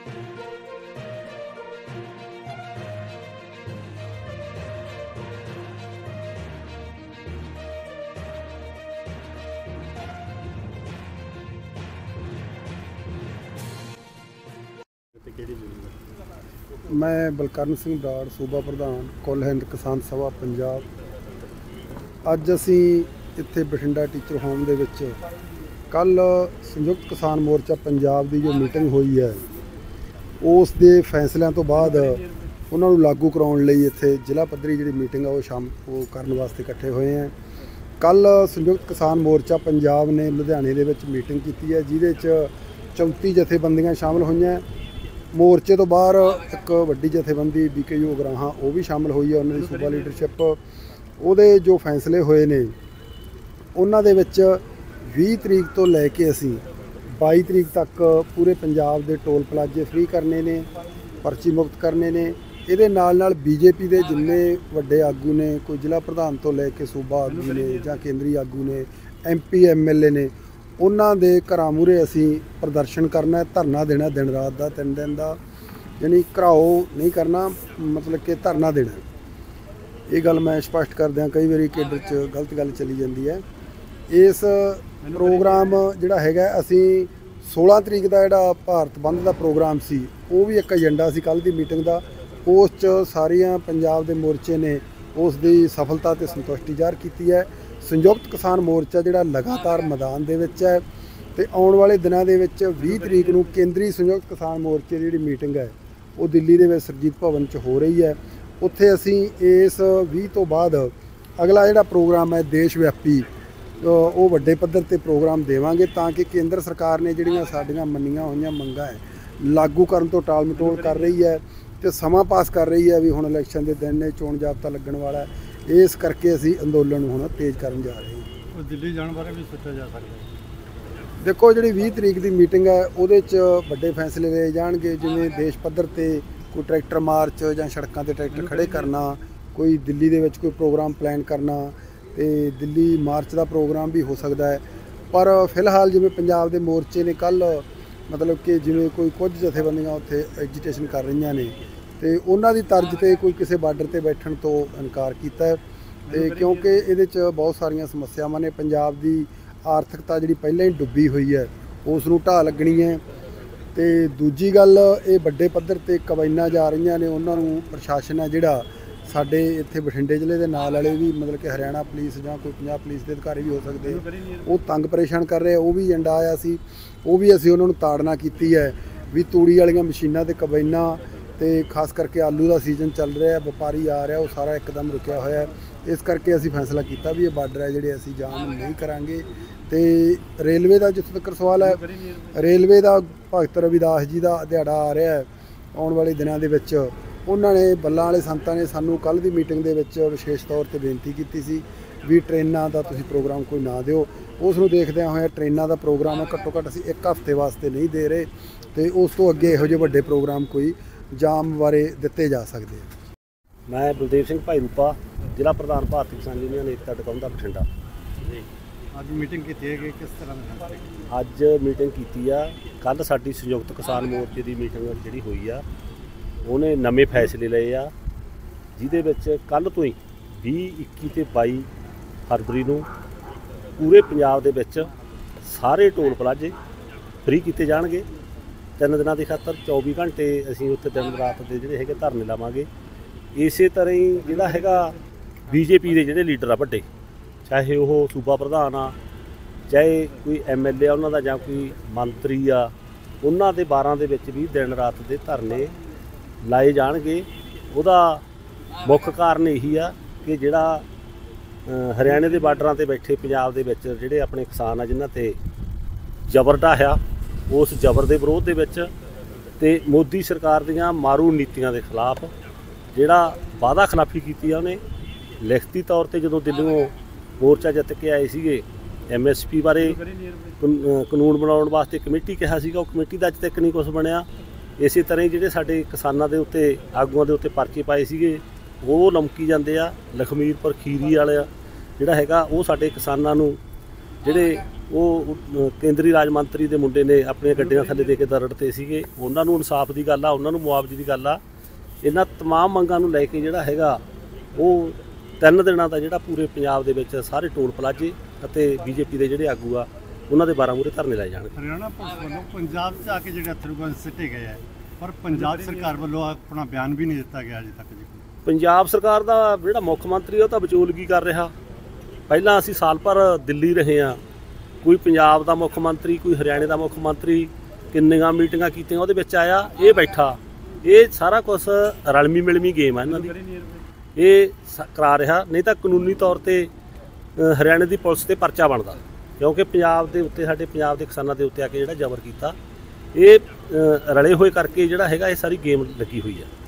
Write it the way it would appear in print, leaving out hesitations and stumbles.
मैं बलकਰਨ ਸਿੰਘ ਬਰਾੜ सूबा प्रधान कुल हिंद किसान सभा पंजाब। ਅੱਜ ਅਸੀਂ ਇੱਥੇ ਬਠਿੰਡਾ ਟੀਚਰ ਹੋਮ ਦੇ ਵਿੱਚ ਕੱਲ ਸੰਯੁਕਤ ਕਿਸਾਨ ਮੋਰਚਾ ਪੰਜਾਬ ਦੀ ਜੋ ਮੀਟਿੰਗ ਹੋਈ ਹੈ ਉਸ ਦੇ ਫੈਸਲਿਆਂ ਤੋਂ ਬਾਅਦ ਉਹਨਾਂ ਨੂੰ ਲਾਗੂ ਕਰਾਉਣ ਲਈ ਇੱਥੇ ਜ਼ਿਲ੍ਹਾ ਪੱਧਰੀ ਜਿਹੜੀ ਮੀਟਿੰਗ ਆ ਉਹ ਕਰਨ ਵਾਸਤੇ ਇਕੱਠੇ ਹੋਏ हैं। ਕੱਲ ਸੰਯੁਕਤ ਕਿਸਾਨ ਮੋਰਚਾ ਪੰਜਾਬ ਨੇ ਲੁਧਿਆਣੇ ਦੇ ਵਿੱਚ ਮੀਟਿੰਗ ਕੀਤੀ ਹੈ ਜਿਹਦੇ 'ਚ 34 ਜਥੇਬੰਦੀਆਂ ਸ਼ਾਮਲ ਹੋਈਆਂ। मोर्चे तो बाहर एक वड्डी जथेबंदी BKU उगराहां वो भी शामिल हुई है। उन्होंने सूबा लीडरशिप ਉਹਦੇ जो फैसले होए ने उन्हां दे विच 20 तरीक तो लैके असीं 22 तरीक तक पूरे पंजाब के टोल प्लाजे फ्री करने ने, पर्ची मुक्त करने ने। ਇਹਦੇ ਨਾਲ BJP ਦੇ जिन्ने ਵੱਡੇ आगू ने, कोई ਜ਼ਿਲ੍ਹਾ ਪ੍ਰਧਾਨ तो लैके सूबा आगू ने ਜਾਂ ਕੇਂਦਰੀ आगू ने, MP MLA ने, ਉਹਨਾਂ ਦੇ ਘਰਾਂ ਮੂਹਰੇ ਅਸੀਂ ਪ੍ਰਦਰਸ਼ਨ ਕਰਨਾ, ਧਰਨਾ ਦੇਣਾ ਦਿਨ ਰਾਤ ਦਾ 3 ਦਿਨ ਦਾ, ਯਾਨੀ ਘਰਾਓ ਨਹੀਂ ਕਰਨਾ, ਮਤਲਬ ਕਿ ਧਰਨਾ ਦੇਣਾ। ਇਹ ਗੱਲ ਮੈਂ ਸਪਸ਼ਟ ਕਰ ਦਿਆਂ, ਕਈ ਵਾਰੀ ਕੇਡਰ 'ਚ ਗਲਤ ਗੱਲ ਚਲੀ ਜਾਂਦੀ ਹੈ। ਇਸ ਪ੍ਰੋਗਰਾਮ ਜਿਹੜਾ ਹੈਗਾ ਅਸੀਂ 16 ਤਰੀਕ ਦਾ ਜਿਹੜਾ ਭਾਰਤ ਬੰਦ ਦਾ ਪ੍ਰੋਗਰਾਮ ਸੀ ਉਹ ਵੀ ਇੱਕ ਏਜੰਡਾ ਸੀ ਕੱਲ੍ਹ ਦੀ ਮੀਟਿੰਗ ਦਾ। ਉਸ 'ਚ ਸਾਰੀਆਂ ਪੰਜਾਬ ਦੇ ਮੋਰਚੇ ਨੇ ਉਸ ਦੀ ਸਫਲਤਾ ਤੇ ਸੰਤੁਸ਼ਟੀ ਜ਼ਾਹਰ ਕੀਤੀ ਹੈ। संयुक्त किसान मोर्चा जिहड़ा लगातार मैदान दे विच है ते आउण वाले दिनां दे विच 20 तरीक नूं केंद्री संयुक्त किसान मोर्चे की जिहड़ी मीटिंग है वो दिल्ली दे विच सरजीत भवन च हो रही है। उत्थे असीं इस 20 तो बाद अगला जिहड़ा प्रोग्राम है देश व्यापी वो वड्डे पद्धर ते प्रोग्राम देवांगे तां कि केंद्र सरकार ने जिहड़ियां साडीआं मन्नियां होईयां मंगां है लागू करन तो टाल मटोल कर रही है ते समां पास कर रही है भी हुण इलैक्शन दे दिन ने, चोण जाबता लगण वाला है। इस करके असी अंदोलन हुण तेज़ करन जा रहे हैं। दिल्ली जाने बारे भी सोचा जा सकता है। देखो जी 20 तरीक की मीटिंग है उहदे च वड्डे फैसले ले जाणगे, जिवें देश पद्धर ते कोई ट्रैक्टर मार्च जां सड़कों ते ट्रैक्टर खड़े करना, कोई दिल्ली दे विच कोई प्रोग्राम प्लान करना ते दिल्ली मार्च का प्रोग्राम भी हो सकता है। पर फिलहाल जिवें पंजाब के मोर्चे ने कल मतलब कि जिवें कोई कुछ जथेबंदियां उत्थे एजिटेशन कर रही ने तो उन्होंने तर्ज पर कोई किसी बार्डर पर बैठण तो इनकार किया है ते क्योंकि ये बहुत सारिया समस्यावां ने। पंजाब की आर्थिकता जी पहले ही डुबी हुई है उस नूं ढाह लगनी है तो दूजी गल ये वड्डे पद्धर ते कबाइनां जा रही ने। उन्होंने प्रशासन है जिहड़ा साडे इत्थे बठिंडे जिले के नाल वाले भी मतलब कि हरियाणा पुलिस जां कोई पंजाब पुलिस के अधिकारी भी हो सकते वो तंग परेशान कर रहे। वो भी एजेंडा आया सी, वो भी असीं उन्होंने ताड़ना की है भी तूड़ी वालियां मशीनां ते कबाइनां तो खास करके आलू का सीजन चल रहा है, व्यापारी आ रहा वो सारा एकदम रुकिया होया है। इस करके असी फैसला किया भी ये बार्डर है जिहड़े असी जाम नहीं करांगे। तो रेलवे का जित्थों तक सवाल है, रेलवे का भगत रविदास जी का दिहाड़ा आ रहा है आने वाले दिनों के विच। उन्होंने बल्लां वाले संतां ने सानू कल की मीटिंग के विच विशेष तौर पर बेनती की सी भी ट्रेनां का तुसीं प्रोग्राम कोई ना दिओ। उस नूं देखदे होए ट्रेनां का प्रोग्राम घट्टो घट्ट असीं 1 हफ्ते वास्ते नहीं दे रहे तो उस तो अगे इहो जिहे वड्डे प्रोग्राम कोई जाम बारे दिते जा सकते हैं। मैं बलदेव सिंह भाई रूपा, जिला प्रधान भारतीय किसान यूनियन एकता टिकाउंदा बठिंडा। ਅੱਜ ਮੀਟਿੰਗ ਕੀਤੀ ਹੈ ਕਿ ਕਿਸ ਤਰ੍ਹਾਂ ਦੀ? ਅੱਜ ਮੀਟਿੰਗ ਕੀਤੀ ਆ। ਕੱਲ ਸਾਡੀ ਸੰਯੁਕਤ ਕਿਸਾਨ ਮੋਰਚੇ ਦੀ ਮੀਟਿੰਗ ਜਿਹੜੀ ਹੋਈ ਆ ਉਹਨੇ ਨਵੇਂ ਫੈਸਲੇ ਲਏ ਆ ਜਿਹਦੇ ਵਿੱਚ ਕੱਲ ਤੋਂ ਹੀ 20, 21 ਤੇ 22 ਫਰਵਰੀ ਨੂੰ ਪੂਰੇ ਪੰਜਾਬ ਦੇ ਵਿੱਚ ਸਾਰੇ ਟੋਲ ਪਲਾਜ਼ੇ ਫ੍ਰੀ ਕੀਤੇ ਜਾਣਗੇ। 3 ਦਿਨਾਂ ਦੀ ਖਾਤਰ 24 ਘੰਟੇ ਅਸੀਂ ਉੱਥੇ ਦਿਨ ਰਾਤ ਦੇ ਜਿਹੜੇ ਹੈਗੇ ਧਰਨੇ ਲਾਵਾਂਗੇ। ਇਸੇ ਤਰ੍ਹਾਂ ਹੀ ਜਿਹੜਾ ਹੈਗਾ BJP ਦੇ ਜਿਹੜੇ ਲੀਡਰ ਆ ਵੱਡੇ, ਚਾਹੇ ਉਹ ਸੂਬਾ ਪ੍ਰਧਾਨ ਆ, ਚਾਹੇ ਕੋਈ MLA ਉਹਨਾਂ ਦਾ ਜਾਂ ਕੋਈ ਮੰਤਰੀ ਆ, ਉਹਨਾਂ ਦੇ 12 ਦੇ ਵਿੱਚ ਵੀ ਦਿਨ ਰਾਤ ਦੇ ਧਰਨੇ ਲਾਏ ਜਾਣਗੇ। ਉਹਦਾ ਮੁੱਖ ਕਾਰਨ ਇਹੀ ਆ ਕਿ ਜਿਹੜਾ ਹਰਿਆਣੇ ਦੇ ਬਾਰਡਰਾਂ 'ਤੇ ਬੈਠੇ ਪੰਜਾਬ ਦੇ ਵਿੱਚ ਜਿਹੜੇ ਆਪਣੇ ਕਿਸਾਨ ਆ ਜਿਨ੍ਹਾਂ 'ਤੇ ਜ਼ਬਰ ਢਾਹਿਆ, उस जबर के विरोध के मोदी सरकार दीयां मारू नीतियां के खिलाफ जिहड़ा वादा खिलाफी की उन्हें लिखती तौर पर जो दिल्लियों मोर्चा जित के आए थे MSP बारे कानून बनाने वास्ते कमेटी कहा सीगा, वो कमेटी का अज तक नहीं कुछ बनया। इस तरह ही जिहड़े साडे किसानां दे उत्ते आगूआं दे उत्ते परचे पाए सीगे वो लमकी जाते आ। लखमीरपुर खीरी वाला जिहड़ा हैगा वो साडे किसानां नूं जिहड़े ਉਹ ਕੇਂਦਰੀ ਰਾਜ ਮੰਤਰੀ ਦੇ ਮੁੰਡੇ ਨੇ ਆਪਣੀਆਂ ਗੱਡੀਆਂ ਥੱਲੇ ਦੇ ਕੇ ਦਰੜਤੇ ਸੀਗੇ। ਉਹਨਾਂ ਨੂੰ ਇਨਸਾਫ ਦੀ ਗੱਲ ਆ, ਉਹਨਾਂ ਨੂੰ ਮੁਆਵਜ਼ੇ ਦੀ ਗੱਲ ਆ। ਇਹਨਾਂ ਤਮਾਮ ਮੰਗਾਂ ਨੂੰ ਲੈ ਕੇ ਜਿਹੜਾ ਹੈਗਾ ਉਹ 3 ਦਿਨਾਂ ਦਾ ਜਿਹੜਾ ਪੂਰੇ ਪੰਜਾਬ ਦੇ ਵਿੱਚ ਸਾਰੇ ਟੋਲ ਪਲਾਜ਼ੇ ਅਤੇ ਬੀਜੇਪੀ ਦੇ ਜਿਹੜੇ ਆਗੂ ਆ ਉਹਨਾਂ ਦੇ 12 ਮੂਹਰੇ ਧਰਨੇ ਲਾਏ ਜਾਣਗੇ। ਹਰਿਆਣਾ ਪੁਲਿਸ ਵੱਲੋਂ ਪੰਜਾਬ 'ਚ ਆ ਕੇ ਜਿਹੜੇ ਅਥਰੂ ਗੈਸ ਸਿੱਟੇ ਗਏ ਹੈ, ਪਰ ਪੰਜਾਬ ਸਰਕਾਰ ਵੱਲੋਂ ਆਪਣਾ ਬਿਆਨ ਵੀ ਨਹੀਂ ਦਿੱਤਾ ਗਿਆ ਅਜੇ ਤੱਕ ਜੀ। ਪੰਜਾਬ ਸਰਕਾਰ ਦਾ ਜਿਹੜਾ ਮੁੱਖ ਮੰਤਰੀ ਉਹ ਤਾਂ ਵਿਚੋਲਗੀ ਕਰ ਰਿਹਾ। ਪਹਿਲਾਂ ਅਸੀਂ ਸਾਲ ਭਰ ਦਿੱਲੀ ਰਹੇ ਹਾਂ, ਕੋਈ ਪੰਜਾਬ ਦਾ ਮੁੱਖ ਮੰਤਰੀ, ਕੋਈ ਹਰਿਆਣੇ ਦਾ ਮੁੱਖ ਮੰਤਰੀ, ਕਿੰਨੀਆਂ ਮੀਟਿੰਗਾਂ ਕੀਤੀਆਂ, ਉਹਦੇ ਵਿੱਚ ਆਇਆ, ਇਹ ਬੈਠਾ। ਇਹ ਸਾਰਾ ਕੁਝ ਰਲਮੀ ਮਿਲਮੀ ਗੇਮ ਹੈ ਇਹਨਾਂ ਦੀ, ਇਹ ਕਰਾ ਰਿਹਾ। ਨਹੀਂ ਤਾਂ ਕਾਨੂੰਨੀ ਤੌਰ ਤੇ ਹਰਿਆਣੇ ਦੀ ਪੁਲਿਸ ਤੇ ਪਰਚਾ ਬਣਦਾ, ਕਿਉਂਕਿ ਪੰਜਾਬ ਦੇ ਉੱਤੇ, ਸਾਡੇ ਪੰਜਾਬ ਦੇ ਕਿਸਾਨਾਂ ਦੇ ਉੱਤੇ ਆ ਕੇ ਜਿਹੜਾ ਜ਼ਬਰ ਕੀਤਾ, ਇਹ ਰਲੇ ਹੋਏ ਕਰਕੇ ਜਿਹੜਾ ਹੈਗਾ ਇਹ ਸਾਰੀ ਗੇਮ ਲੱਗੀ ਹੋਈ ਹੈ।